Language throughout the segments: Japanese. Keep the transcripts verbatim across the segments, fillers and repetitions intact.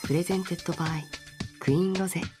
プレゼンテッドバイクイーンロゼ。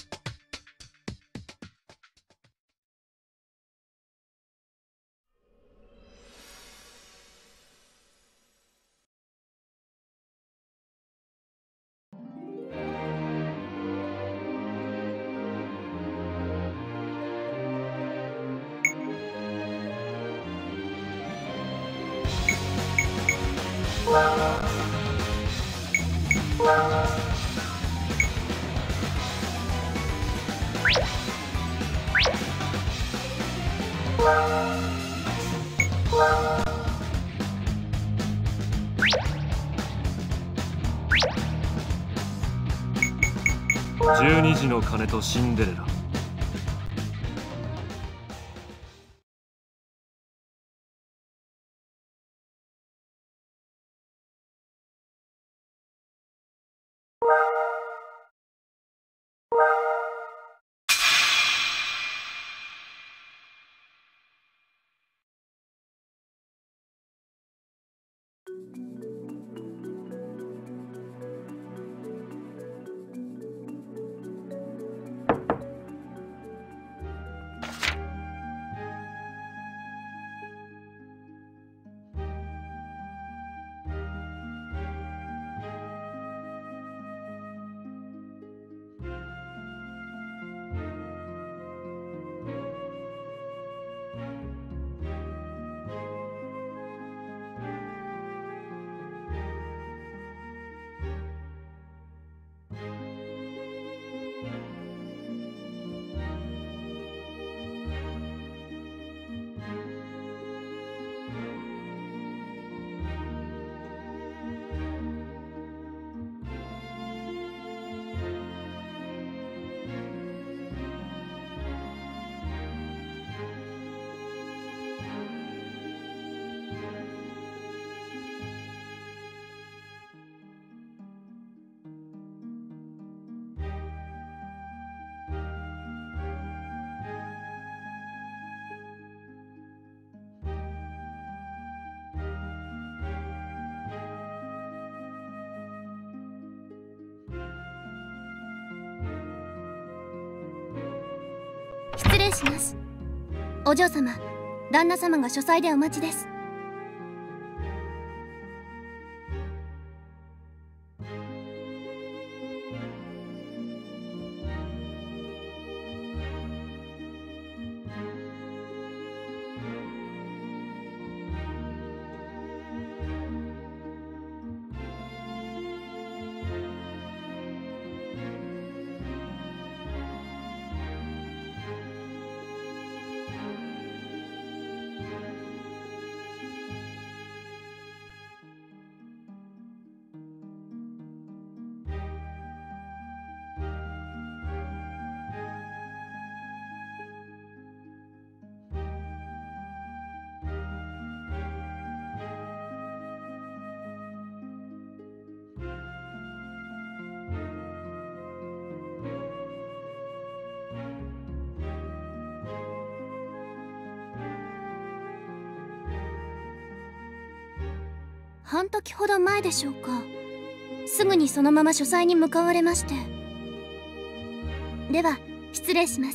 じゅうにじの鐘とシンデレラ。 失礼します。お嬢様、旦那様が書斎でお待ちです。半時ほど前でしょうか。すぐにそのまま書斎に向かわれまして。では失礼します。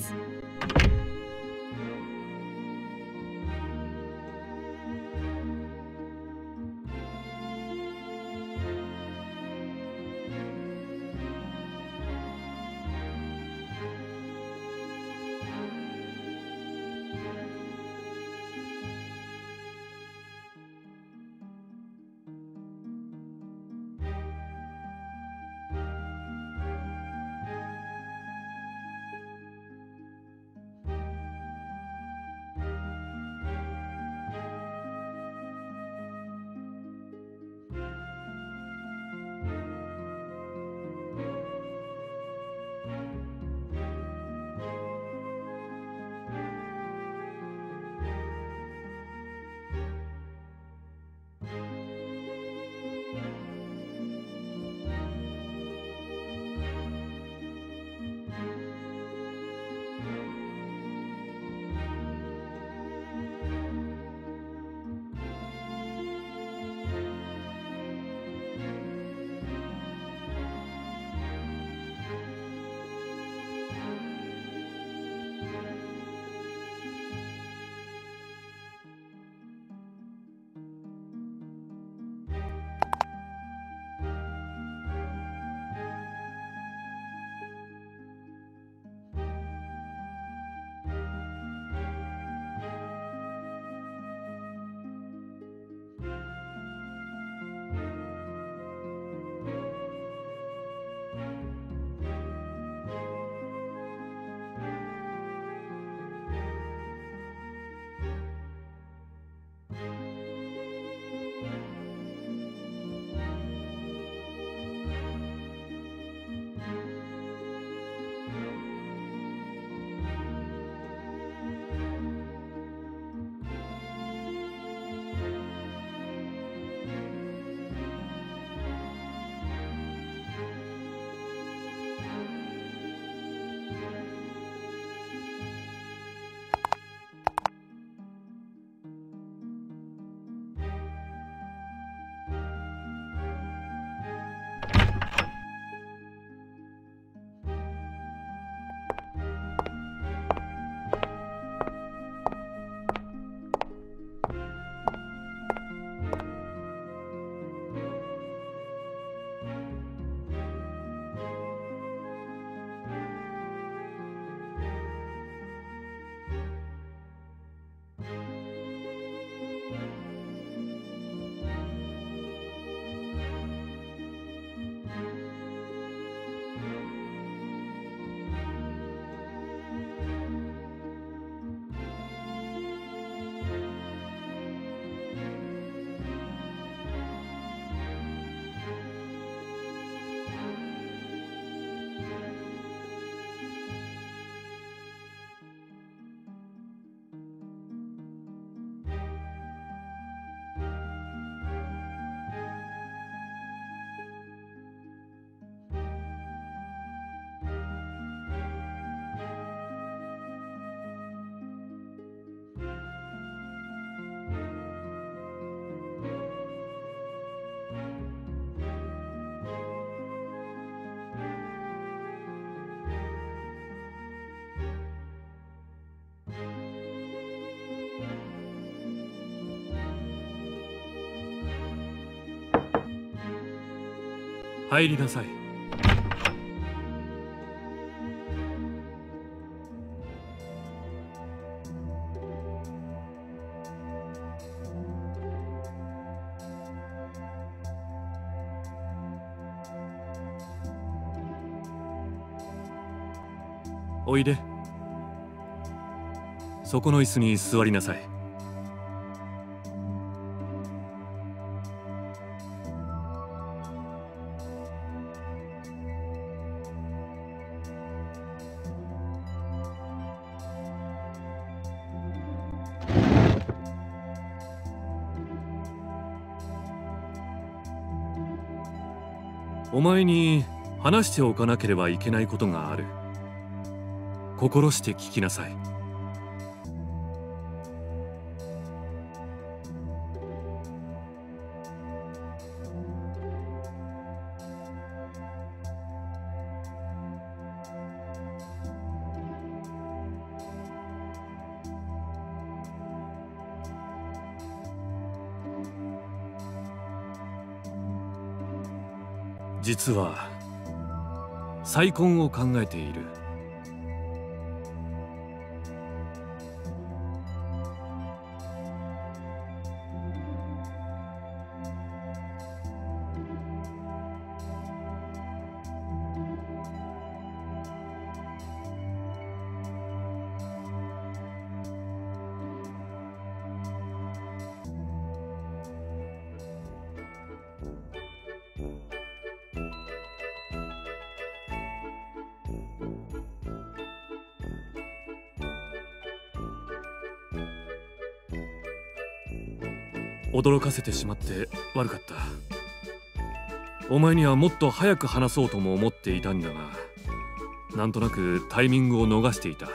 入りなさい。おいで。そこの椅子に座りなさい。お前に話しておかなければいけないことがある。心して聞きなさい。実は再婚を考えている。驚かせてしまって悪かった。お前にはもっと早く話そうとも思っていたんだが、なんとなくタイミングを逃していた。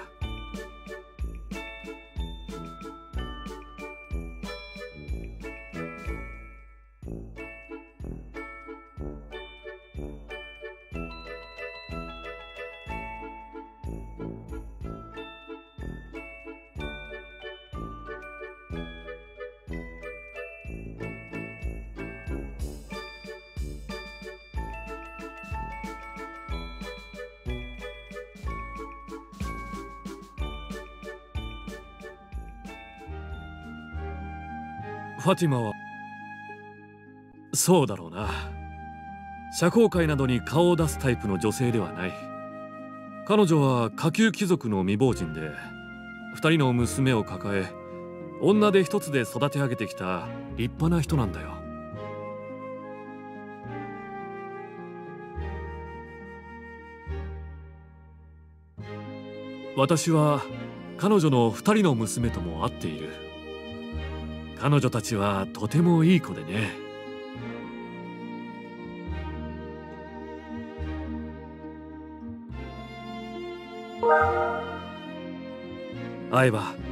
ファティマはそうだろうな。社交界などに顔を出すタイプの女性ではない。彼女は下級貴族の未亡人で、二人の娘を抱え女手一つで育て上げてきた立派な人なんだよ。私は彼女の二人の娘とも会っている。彼女たちはとてもいい子でね。会えば